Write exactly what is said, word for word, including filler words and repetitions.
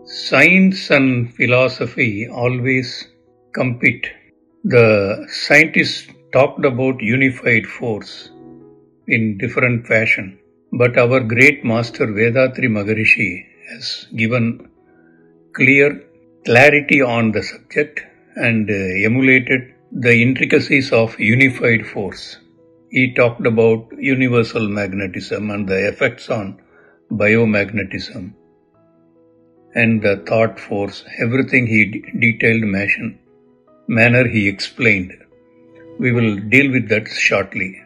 Science and philosophy always compete. The scientists talked about unified force in different fashion, but our great master Vethathiri Maharishi has given clear clarity on the subject and uh, emulated the intricacies of unified force. He talked about universal magnetism and the effects on biomagnetism and the thought force. Everything he d- detailed manner he explained. We will deal with that shortly.